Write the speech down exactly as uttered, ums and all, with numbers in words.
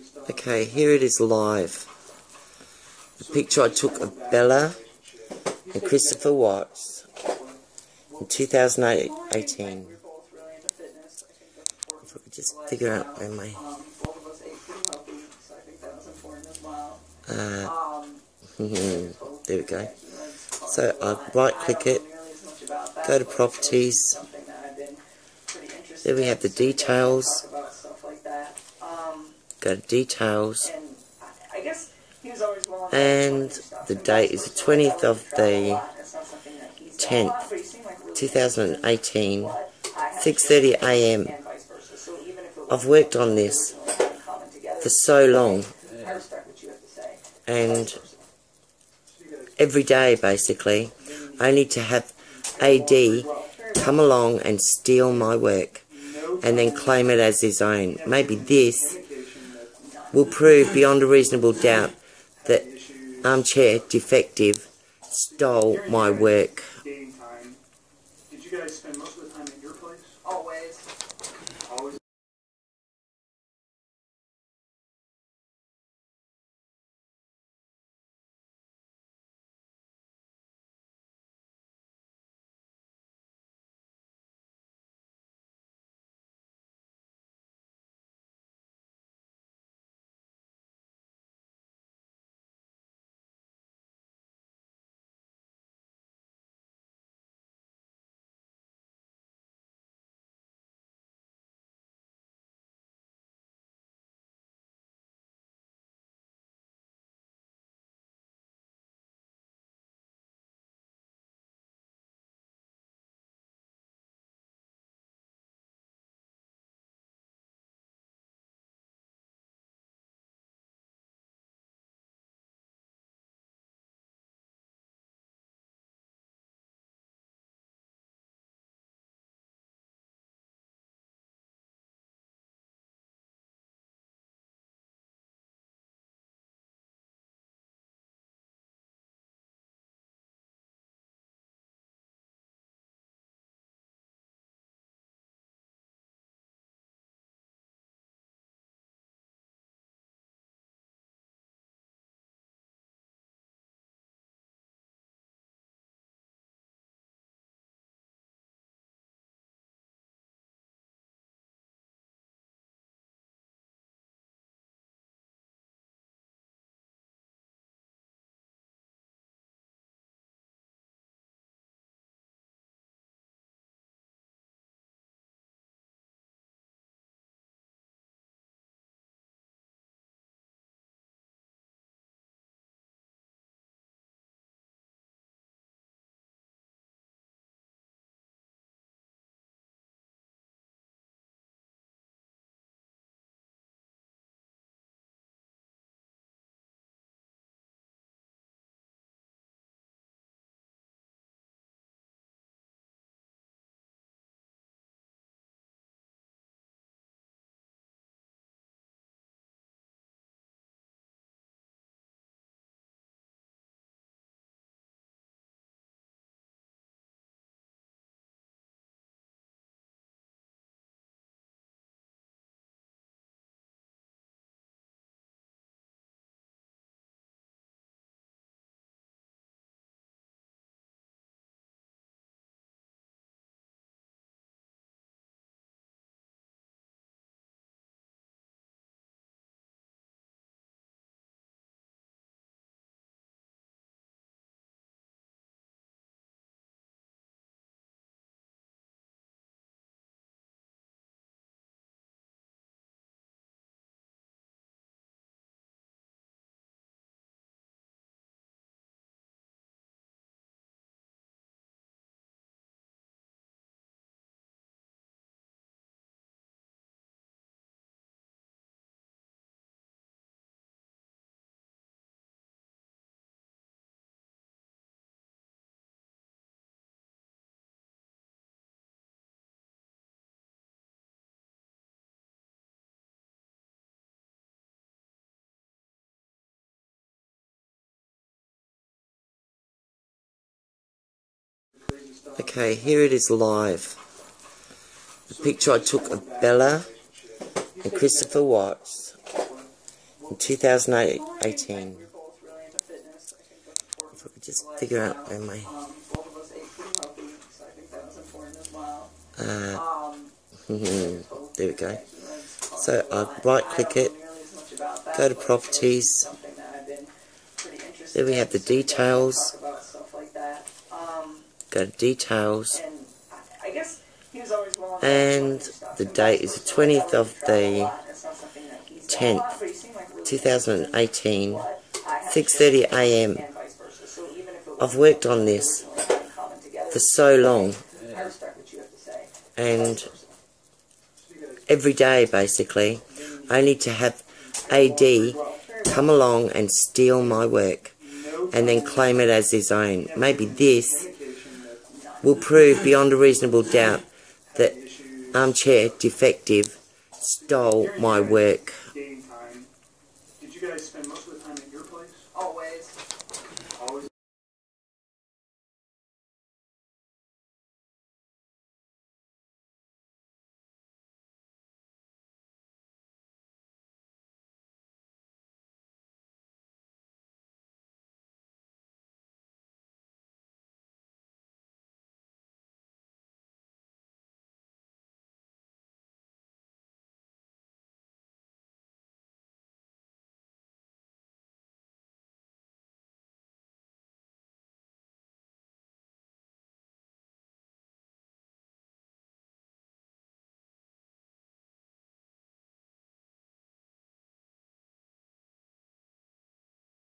Okay, here it is live. The picture I took of Bella and Christopher Watts in two thousand eighteen. If I could just figure out where my... Uh, there we go. So I right click it, go to properties, there we have the details, go to details, and the date is the twentieth of the tenth, two thousand eighteen, six thirty a m I've worked on this for so long, and every day basically I need to have A D come along and steal my work and then claim it as his own. Maybe this will prove beyond a reasonable doubt that Armchair Defective stole my work. Did you guys spend most of the time at your place? Always. Always. Okay, here it is live. The picture I took of Bella and Christopher Watts in two thousand eighteen. If I could just figure out where my... Uh, there we go. So I right click it, go to properties, there we have the details, go to details, and the date is the twentieth of the tenth, two thousand eighteen, six thirty a m I've worked on this for so long, and every day basically I need to have A D come along and steal my work and then claim it as his own. Maybe this will prove beyond a reasonable doubt that Armchair Defective stole my work.